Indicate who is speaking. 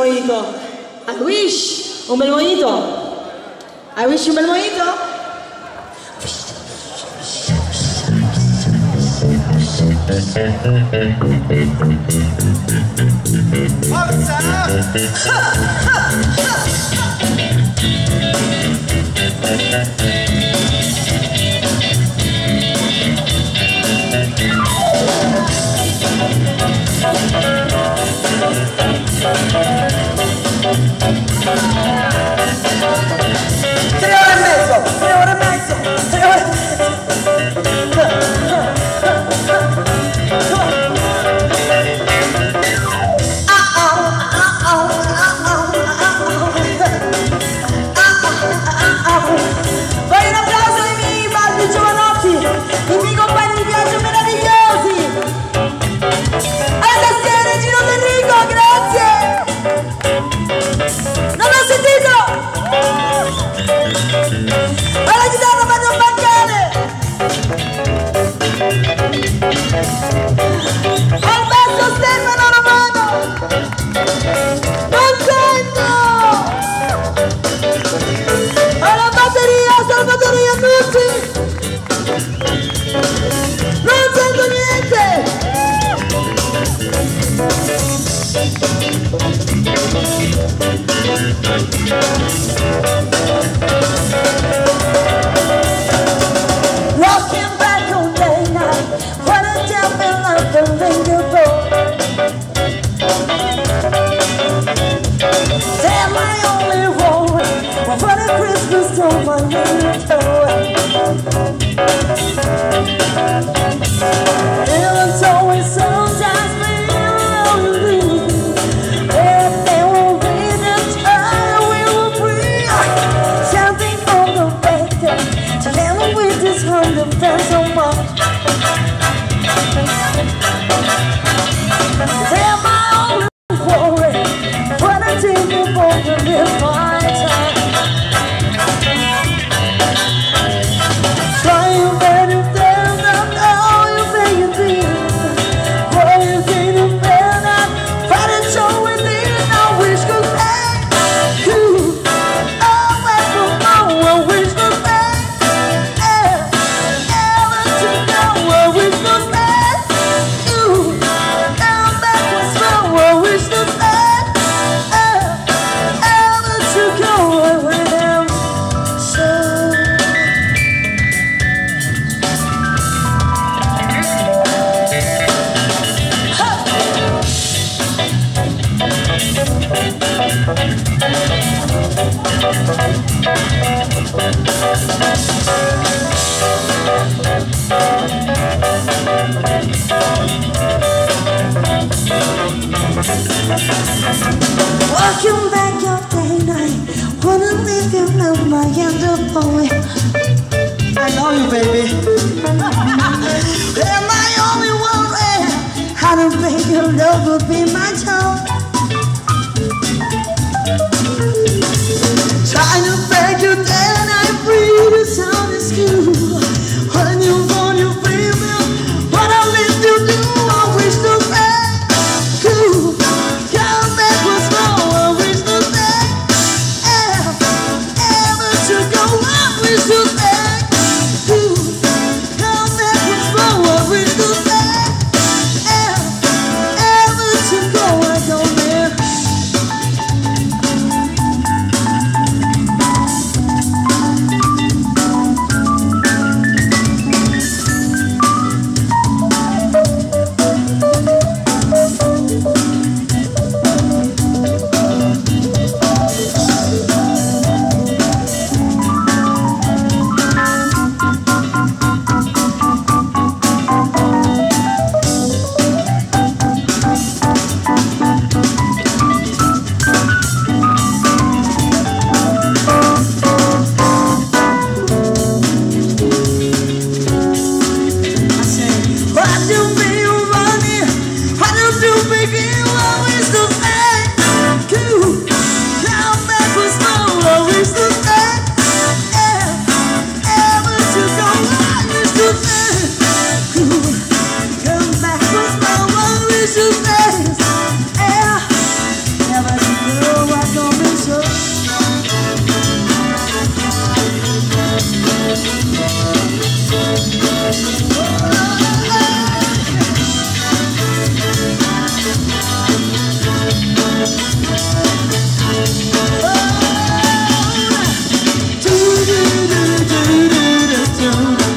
Speaker 1: mojito. I wish un bel mojito. I wish un bel mojito.
Speaker 2: Walking back your day night, wanna leave you love my boy.
Speaker 1: I love you, baby.
Speaker 2: Am I only worry how to make your love will be my job? Trying to beg you that I breathe the sound is you. When you want you feel me, what I live to do, I wish to thank you. Come back was wrong, I wish to thank ever to go, I wish to thank you. Come back was wrong, I wish to thank ever to go, I don't know. you.